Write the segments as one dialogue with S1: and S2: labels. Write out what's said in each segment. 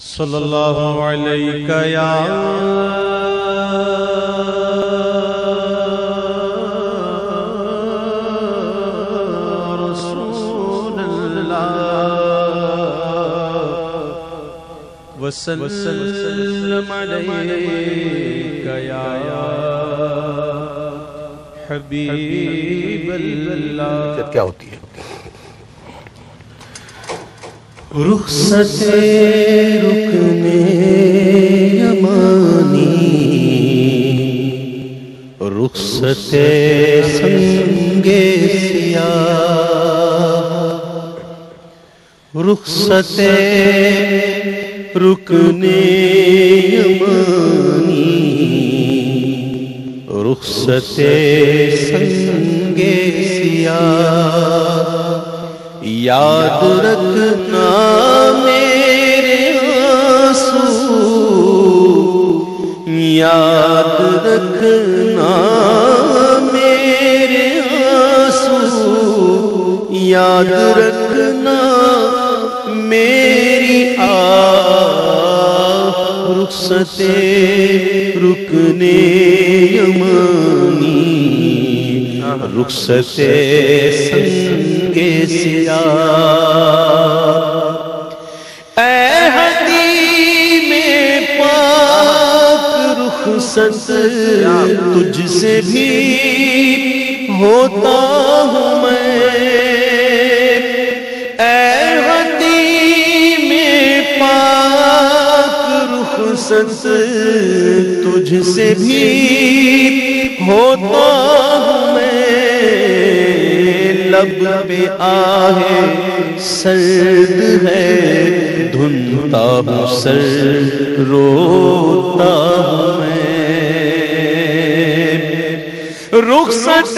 S1: صلی اللہ علیہ یا رسول اللہ وسلم علیک یا حبیب اللہ۔
S2: کیا ہوتی ہے؟
S3: رخصت رکن یمانی، رخصت سنگ سیاہ، رخصت رکن یمانی، رخصت سنگ سیاہ، یاد رکھنا میرے آنسو، یاد رکھنا میرے آنسو، یاد رکھنا میری رخصت رکن یمانی، رخصت سنگ سیاہ، اے حدیم پاک رخصت تجھ سے بھی ہوتا ہوں میں، اے حدیم پاک رخصت تجھ سے بھی ہوتا ہوں میں، لب پہ آہ سرد ہے دھنتا ہوں سر روتا ہوں میں، رخصت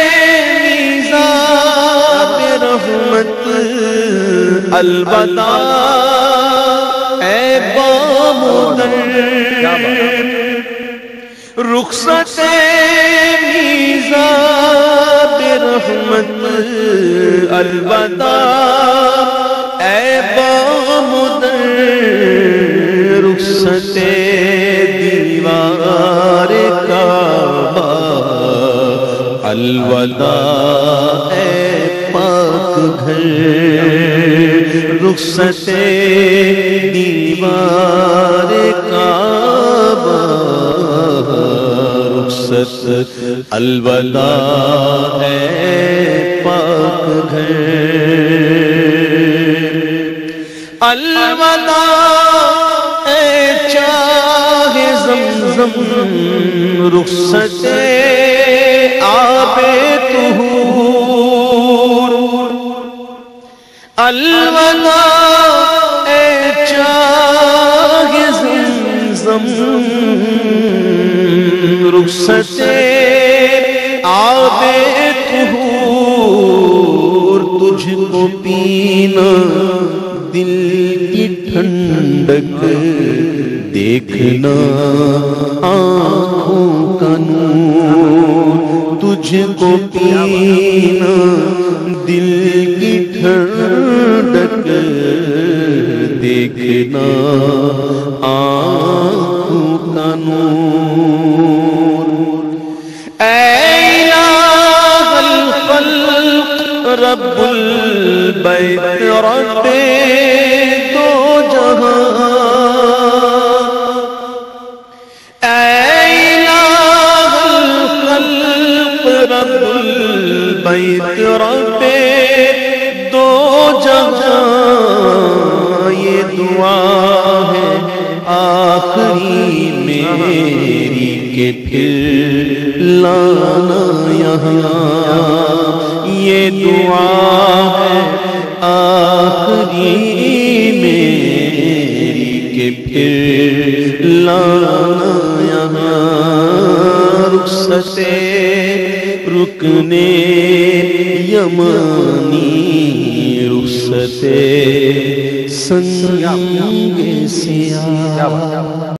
S3: میزاب رحمت الوداع اے بامدر، رخصت میزاب رحمت الوداع اے بامدر، رخصت دیوار کعبہ الوداع اے پاک گھر، رخصت دیوار کعبہ رخصت الوداع اے پاک گھر، الوداع اے چاہ زمزم، رخصت آب طہور، الوداع اے چاہ زمزم، رخصت آب طہور، تجھ کو پینا دل کی ٹھنڈک، دیکھنا آنکھوں کا نور، تجھ کو پینا دل کی ٹھنڈک، دیکھنا آنکھوں کا نور، اے الہ الخلق رب البیت رب دو جہاں، اے الہ الخلق رب البیت رب دو جہاں، یہ دعا ہے آخری میری کہ پھر لانا یہاں، یہ دعا ہے آخری میری کہ پھر لانا یہاں، رخصت رکن یمانی، رخصت سنگ سیاہ۔